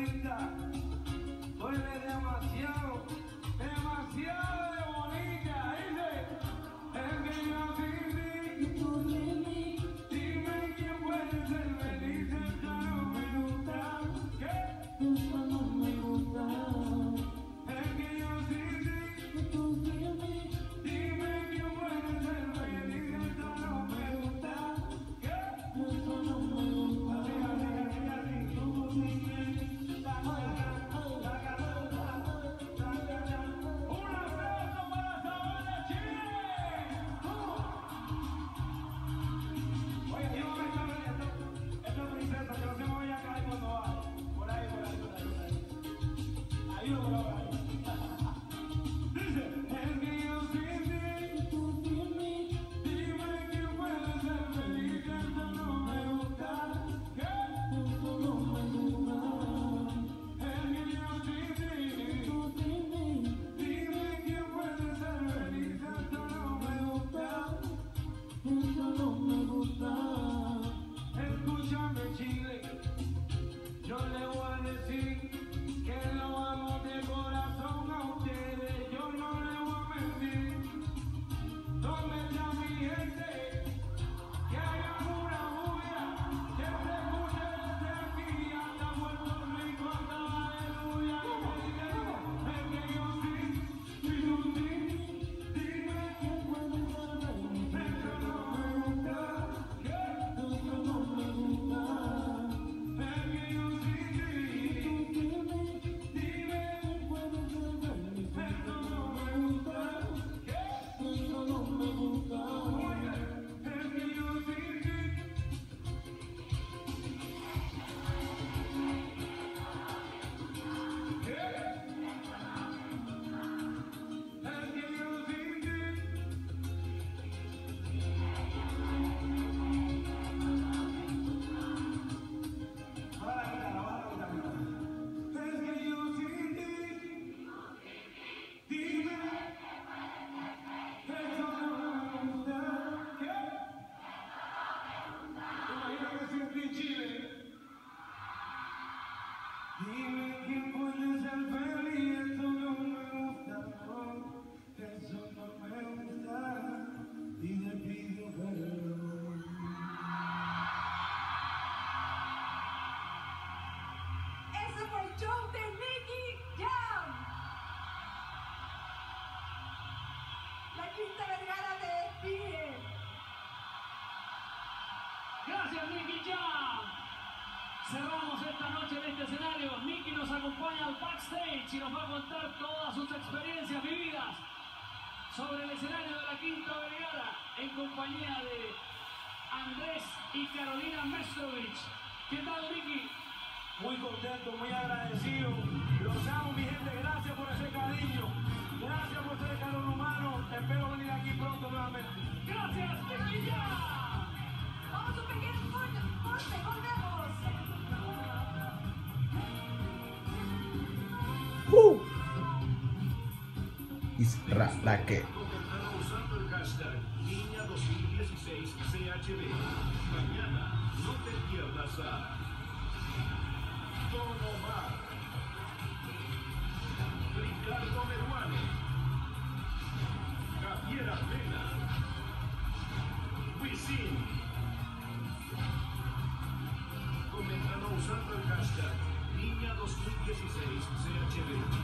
bonita, huele demasiado, demasiado de bonita. Dice, es que yo sin ti, y tú sin mí, dime quién puede ser feliz, esto no me gusta. ¿Qué? Esto no me gusta. Es que yo sin ti, y tú sin mí, dime quién puede ser feliz, esto no me gusta. ¿Qué? Esto no me gusta. Escúchame, Chile, yo le voy a decir que lo amo de corazón a ustedes, yo no le voy a mentir. ¿Dónde está mi gente? Que haya una bulla, que se escuche desde aquí hasta Puerto Rico, hasta Aleluya. Es que yo sí, y tú sí, dime quién puede ser feliz. Eso no me gusta. Eso no me gusta. Es que yo sí, y tú dime quién puede ser feliz. Eso no me gusta. Eso no me gusta. Es que yo sí, dime quién puede ser feliz, eso no me gusta, eso no me gusta, y le pido perdón. Ese fue el show de Nicky Jam. La Quinta Vergara te despide. Gracias, Nicky Jam. Cerramos esta noche en este escenario. Nicky nos acompaña al backstage y nos va a contar todas sus experiencias vividas sobre el escenario de la Quinta Vergara en compañía de Andrés y Carolina Mestrovich. ¿Qué tal, Nicky? Muy contento, muy agradecido. Los amo, mi gente. Gracias por ese cariño. Gracias por ser calor humano. Espero venir aquí pronto nuevamente. Gracias, Nicky Jam. Vamos a un pequeño corte, volvemos. Israque. Usando el hashtag Niña 2016 CHB. Mañana no te pierdas a Don Omar, Ricardo Meruane, Javier Armena, Wisin. Comentando usando el hashtag Niña 2016 CHB.